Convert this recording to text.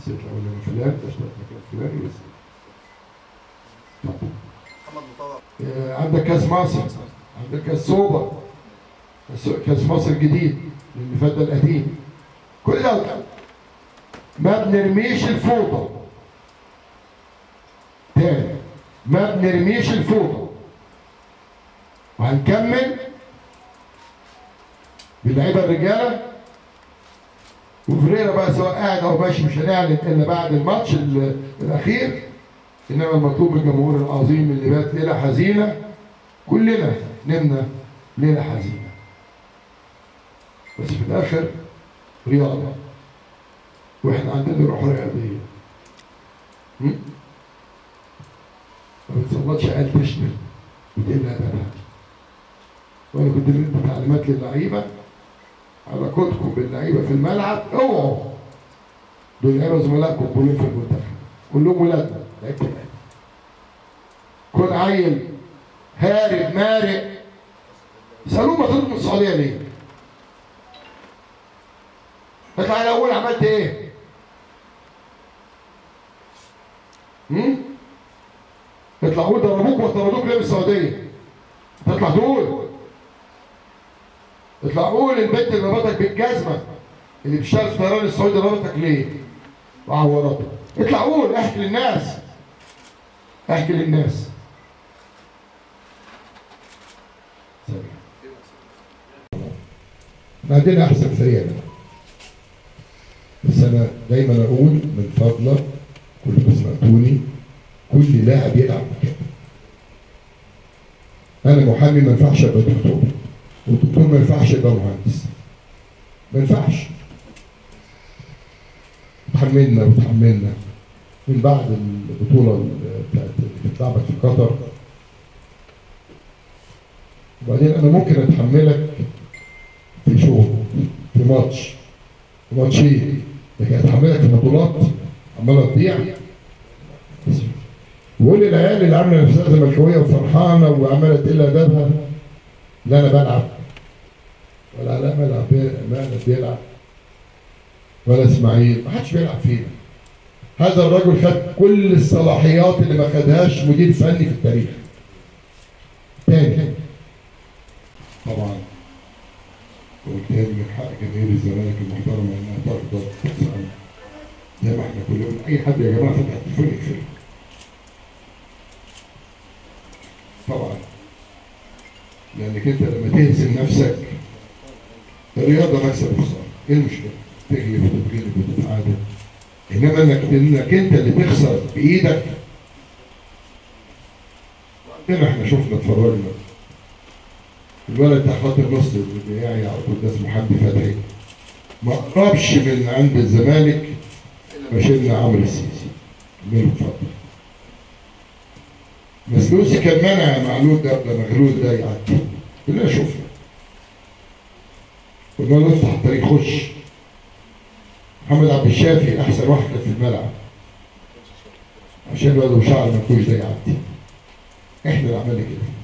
نسيت اقول لك فلان ده اشتغل مكان فلاني بس. محمد مطوع. عندك كاس مصر، عندك كاس سوبر، كاس مصر الجديد اللي فات ده القديم. كل ده ما بنرميش الفوطه. تاني ما بنرميش الفوطه، وهنكمل باللعيبه الرجاله. وفريرا بقى سواء قاعد او ماشي مش هنعلن الا بعد الماتش الاخير. انما المطلوب من الجمهور العظيم اللي بات ليله حزينه، كلنا نمنا ليله حزينه، بس في الاخر رياضه، واحنا عندنا روح رياضيه. ما بتصلتش قال تشمل وتقل ادبها. وانا كنت بدي تعليمات للعيبه على كتكم باللعيبه في الملعب، اوعوا دول لعيبه زملائكم كلهم في المنتخب، كلهم ولادنا لعيبه الاهلي. كون عيل هارب مارق سالوه ما تطلب من السعوديه ليه؟ اطلع الاول عملت ايه؟ اطلع قول ضربوك وطردوك ليه من السعوديه؟ تطلع تقول، اطلع قول البنت اللي ربطك بالجزمه اللي بتشتغل في طيران السعودي ربطك ليه؟ وعورتك. اطلع قول، احكي للناس، احكي للناس. عندنا احسن فريق، بس انا دايما اقول من فضلك كلكم سمعتوني، كل لاعب يلعب مكانه. انا محامي ما ينفعش ابقى دكتور، والدكتور ما ينفعش يبقى مهندس، ما ينفعش. اتحملنا من بعد البطوله بتاعت اللي اتلعبت في قطر. وبعدين انا ممكن اتحملك في شغل، في ماتشين، لكن اتحملك في بطولات عماله تضيع. وقول للعيال اللي عامله نفسها زملكاويه وفرحانه وعماله تقل ادبها، لا انا بلعب ولا علاء مالك بيلعب ولا اسماعيل، ما حدش بيلعب فينا. هذا الرجل خد كل الصلاحيات اللي ما خدهاش مدير فني في التاريخ. تاني طبعا وبالتالي من حق جماهير الزمالك المحترمه انها تقدر تسال زي ما احنا كل يوم اي حد يا جماعه فتح التليفون يقفله. طبعا لانك انت لما تهزم نفسك، الرياضه مكسب وخساره، ايه المشكله؟ تغلب وتتغلب وتتعادل. انما انك انت اللي تخسر بايدك. وعندنا احنا شفنا اتفرجنا الولد بتاع خط النص اللي بيعي على طول ده اسمه حمدي فتحي، ما قربش من عند الزمالك الا ما شلنا عمرو السيسي. ماله اتفضل. مسلوسي كان منع معلول ده ولا مغلول ده يعدي، كلنا شفنا. قلنا له افتح الطريق خش. محمد عبد الشافي احسن واحد في الملعب عشان الواد ابو شعر منكوش ده يعدي. احنا اللي عملنا كده.